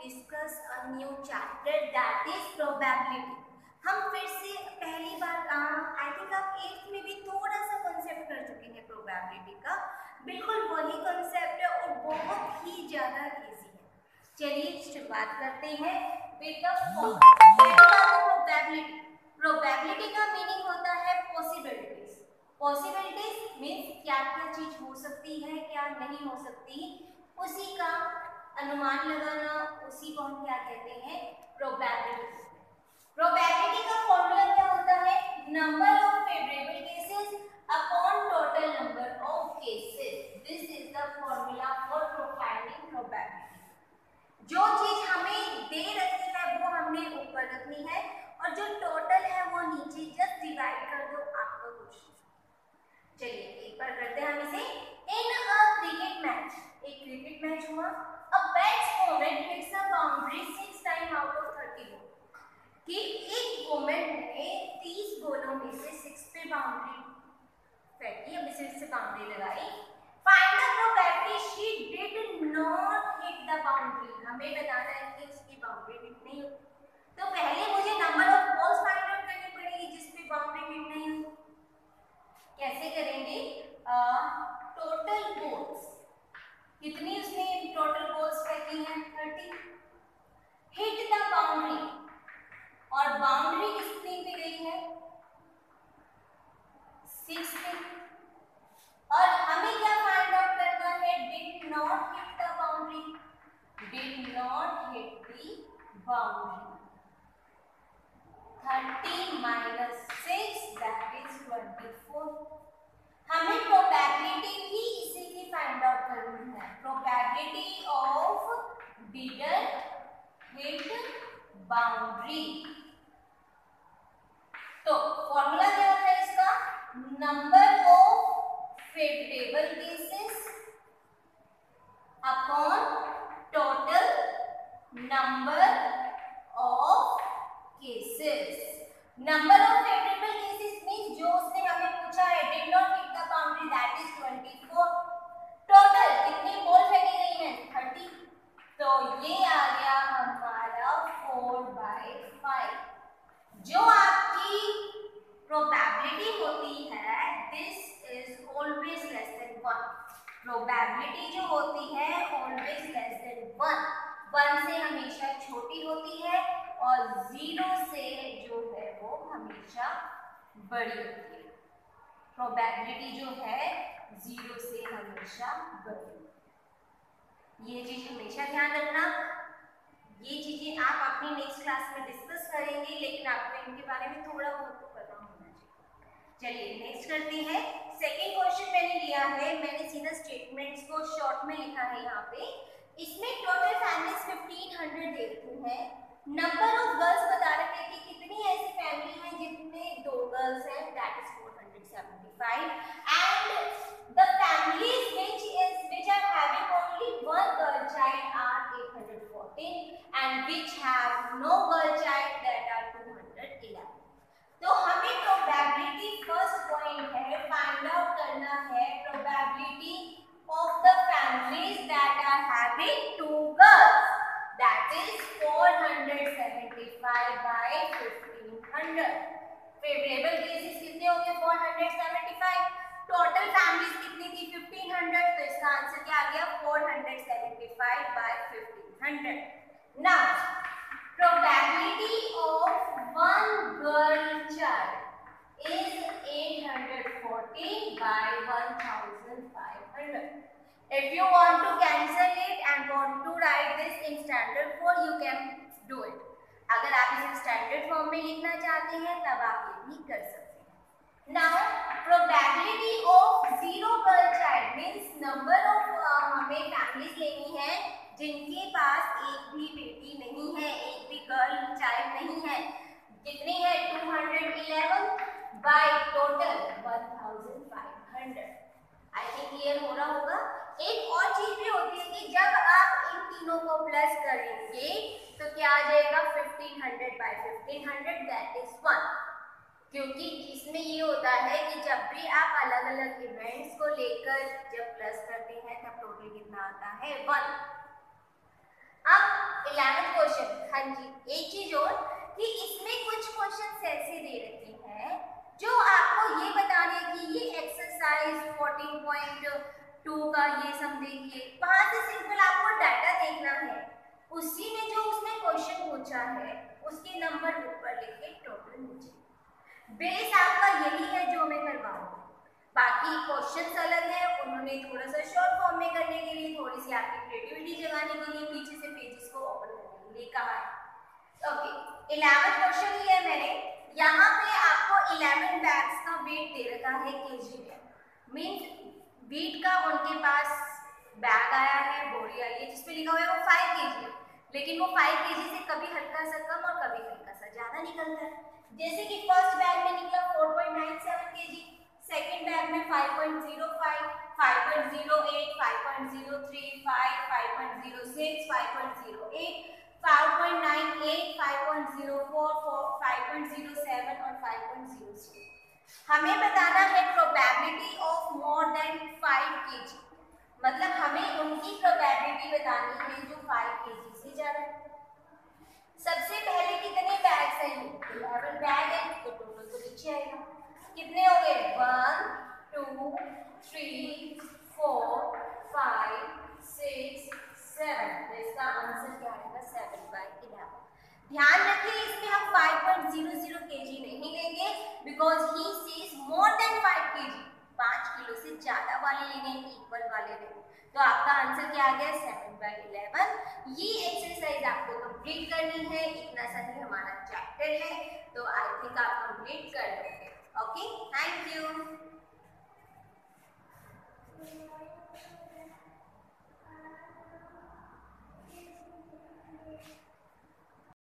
discuss a new chapter that is probability. हम फिर से पहली बार आई थिंक आप 8th में भी थोड़ा सा कंसेप्ट कर चुके हैं प्रोबेबिलिटी का, बिल्कुल वही कंसेप्ट है और बहुत ही ज़्यादा इजी है। चलिए शुरुआत करते हैं विद द प्रोबेबिलिटी। प्रोबेबिलिटी का मीनिंग होता है पॉसिबिलिटीज। पॉसिबिलिटीज मीन्स क्या क्या चीज हो सकती है, क्या नहीं हो सकती, उसी का अनुमान लगाना, उसी को हम क्या कहते हैं, प्रोबेबिलिटी। प्रोबेबिलिटी का फॉर्मूला क्या होता है, number of favourable cases upon total number of cases. This is the formula for finding probability. जो चीज हमें दे रखी है वो हमने ऊपर रखनी है और जो टोटल है वो नीचे, जस्ट डिवाइड कर दो, आपका क्वेश्चन। चलिए एक बार करते हैं हम इसे। इन अ क्रिकेट मैच, एक क्रिकेट मैच हुआ, a batsman hits a boundary 6 time out of 30 ball, कि एक वुमन ने 30 बॉलों में से 6 पे बाउंड्री फेंकी, अब 6 से बाउंड्री लगाई। Find the probability she did not hit the boundary. हमें बताना है कि उसकी बाउंड्री हिट नहीं हुई, तो पहले मुझे number of balls find out करनी पड़ेगी जिस पे बाउंड्री हिट नहीं हुई। कैसे करेंगे, टोटल बॉल्स कितनी उसने टोटल बॉल्स फेंकी हैं 30, हिट द बाउंड्री, और बाउंड्री कितनी पे गई है 6 पे, और हमें क्या फाइंड आउट करना है, did not hit the boundary, did not hit the boundary. 30 minus 6 that is 24। हमें प्रोबेबिलिटी भी इसी की फाइंड आउट करनी है, probability of didn't hit boundary. तो फॉर्मूला क्या होता है इसका, number of favourable cases upon total number of cases. Number of favourable cases means जो उसने हमें पूछा है, did not hit the boundary that is 24। टोटल कितनी बॉल फेंकी गई है 30, तो ये आ गया हमारा 4/5। जो आपकी प्रोबेबिलिटी होती है, this is always less than 1। Probability जो होती है ऑलवेज लेस देन 1, 1 से हमेशा छोटी होती है और 0 से जो है वो हमेशा बड़ी होती है। प्रोबेबिलिटी जो है 0 से हमेशा बड़ी। ये चीज हमेशा ध्यान रखना। ये चीजें आप अपनी नेक्स्ट क्लास में डिस्कस करेंगे, लेकिन आपको इनके बारे में थोड़ा बहुत तो पता होना चाहिए। चलिए नेक्स्ट करते हैं। सेकेंड क्वेश्चन मैंने लिया है, मैंने सीधा स्टेटमेंट्स को शॉर्ट में लिखा है यहाँ पे। इसमें टोटल फैमिलीज 1500 दे रखी है। नंबर ऑफ गर्ल्स बता रखे कि कितनी ऐसी फैमिली है जिनमें 2 गर्ल्स हैं, that is 475, and the families which are having only 1 girl child are 814 and which have no girl child that are 211। तो हमें प्रोबेबिलिटी फर्स्ट पॉइंट है, फाइंड आउट करना है probability of the families that are having 2 girls, that is 475 by 1500। Favourable cases कितने होंगे 475, total families कितनी थी 1500, तो इसका आंसर क्या आ गया 475 by 1500। Now probability of 1 girl child is 814 by 1500। If you want to cancel it and want to write this in standard form, you can do it. अगर आप इसे स्टैंडर्ड फॉर्म में लिखना चाहते हैं तब आप ये भी कर सकते हैं। Now, probability of 0 girl child means number of हमें फैमिलीज लेनी है जिनके पास एक भी बेटी नहीं है, एक भी गर्ल चाइल्ड नहीं है। कितनी है 211 by total 1500। I think clear हो रहा होगा। एक और चीज भी होती है कि जब आप इन तीनों को प्लस करेंगे तो क्या आ जाएगा 1500 by 1500 दैट इज 1, क्योंकि इसमें ये होता है कि जब भी आप अलग अलग इवेंट्स को लेकर जब प्लस करते हैं तब टोटल कितना आता है 1। अब 11th क्वेश्चन, हाँ जी, एक चीज और कि इसमें कुछ क्वेश्चन ऐसे दे रखे हैं जो आपको ये बताने कि ये एक्सरसाइज 14.2 का ये सम देखिए, वहां से सिंपल आपको डाटा देखना है, उसी में जो उसने क्वेश्चन पूछा है उसके नंबर ऊपर लिखे टोटल नीचे। बेस आपका यही है जो मैं करवाऊंगी, बाकी क्वेश्चंस अलग है, उन्होंने थोड़ा सा शॉर्ट फॉर्म में करने के लिए, थोड़ी सी आपकी क्रिएटिविटी जगाने के लिए पीछे से पेजेस को ओपन करने के लिए कहा है। ओके, 11वां क्वेश्चन लिया है मैंने, यहाँ पे आपको 11 बैग्स का वेट दे रखा है केजी में, मीन्स वीट का उनके पास बैग आया है, बोरी आई है जिसपे लिखा हुआ है वो 5 केजी है, लेकिन वो 5 केजी से कभी हल्का सा कम और कभी हल्का सा ज्यादा निकलता है। जैसे कि फर्स्ट बैग में निकला 4.97 केजी, सेकंड बैग में 5.05, 5.08, 5.035, 5.06, 5.08, 5.98, 5.04, 5.07 और 5.06। हमें बताना है probability of more than 5 kg, मतलब हमें उनकी प्रोबेबिलिटी बतानी है जो 5 केजी से ज्यादा है। सबसे पहले कितने बैग्स हैं? 11 बैग है तो टोटल तो नीचे आएगा, कितने हो गए? 1 2 3 4 5 6 7, तो इसका आंसर क्या आएगा? 7/11। ध्यान रखिए इसमें हम 5.00 केजी नहीं लेंगे because he says more than 5 kg, 5 kilo से ज्यादा वाले लेने, इक्वल वाले लेने, तो आपका आंसर क्या आ गया? 7/11। ये एक्सरसाइज आपको कंप्लीट करनी है, इतना सा ही हमारा चैप्टर है, तो आई थिंक आप कंप्लीट कर दोगे। Okay, thank you.